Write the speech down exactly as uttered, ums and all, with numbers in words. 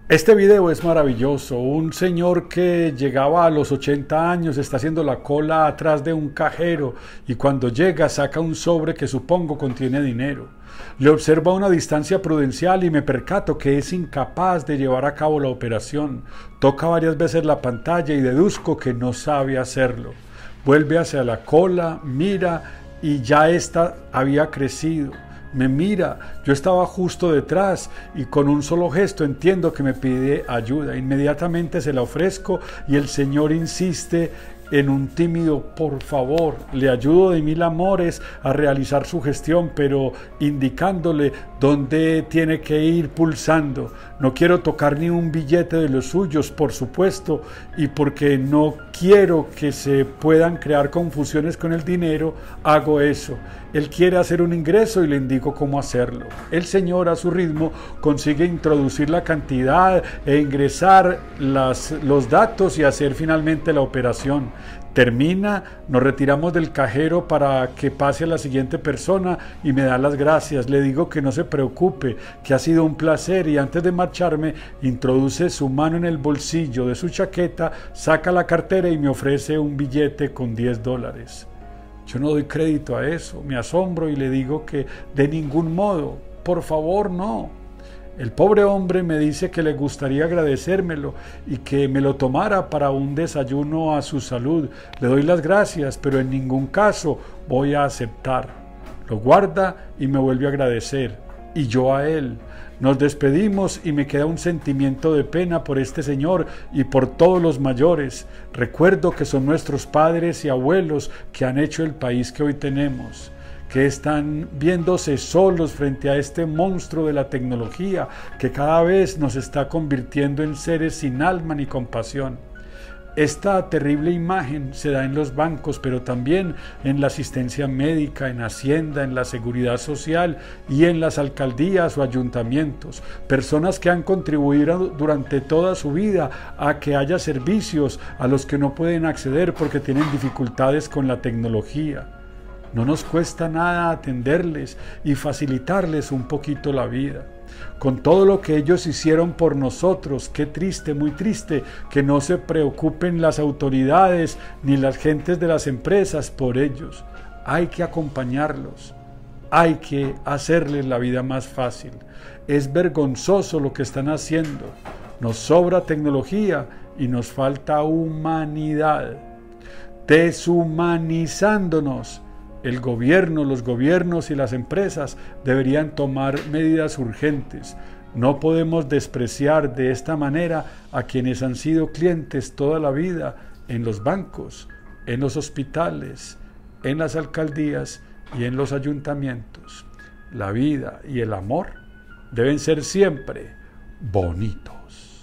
Este video es maravilloso. Un señor que llegaba a los ochenta años está haciendo la cola atrás de un cajero y cuando llega saca un sobre que supongo contiene dinero. Le observo a una distancia prudencial y me percato que es incapaz de llevar a cabo la operación. Toca varias veces la pantalla y deduzco que no sabe hacerlo. Vuelve hacia la cola, mira y ya ésta había crecido. Me mira, yo estaba justo detrás y con un solo gesto entiendo que me pide ayuda. Inmediatamente se la ofrezco y el señor insiste en un tímido por favor. Le ayudo de mil amores a realizar su gestión, pero indicándole dónde tiene que ir pulsando. No quiero tocar ni un billete de los suyos, por supuesto, y porque no quiero que se puedan crear confusiones con el dinero, hago eso. Él quiere hacer un ingreso y le indico cómo hacerlo. El señor a su ritmo consigue introducir la cantidad e ingresar las, los datos y hacer finalmente la operación. Termina, nos retiramos del cajero para que pase a la siguiente persona y me da las gracias. Le digo que no se preocupe, que ha sido un placer y antes de marcharme introduce su mano en el bolsillo de su chaqueta, saca la cartera y me ofrece un billete con diez dólares. Yo no doy crédito a eso, me asombro y le digo que de ningún modo, por favor no. El pobre hombre me dice que le gustaría agradecérmelo y que me lo tomara para un desayuno a su salud. Le doy las gracias, pero en ningún caso voy a aceptar. Lo guarda y me vuelve a agradecer, y yo a él. Nos despedimos y me queda un sentimiento de pena por este señor y por todos los mayores. Recuerdo que son nuestros padres y abuelos que han hecho el país que hoy tenemos, que están viéndose solos frente a este monstruo de la tecnología que cada vez nos está convirtiendo en seres sin alma ni compasión. Esta terrible imagen se da en los bancos, pero también en la asistencia médica, en Hacienda, en la seguridad social y en las alcaldías o ayuntamientos. Personas que han contribuido durante toda su vida a que haya servicios a los que no pueden acceder porque tienen dificultades con la tecnología. No nos cuesta nada atenderles y facilitarles un poquito la vida. Con todo lo que ellos hicieron por nosotros, qué triste, muy triste, que no se preocupen las autoridades ni las gentes de las empresas por ellos. Hay que acompañarlos, hay que hacerles la vida más fácil. Es vergonzoso lo que están haciendo. Nos sobra tecnología y nos falta humanidad. Deshumanizándonos. El gobierno, los gobiernos y las empresas deberían tomar medidas urgentes. No podemos despreciar de esta manera a quienes han sido clientes toda la vida en los bancos, en los hospitales, en las alcaldías y en los ayuntamientos. La vida y el amor deben ser siempre bonitos.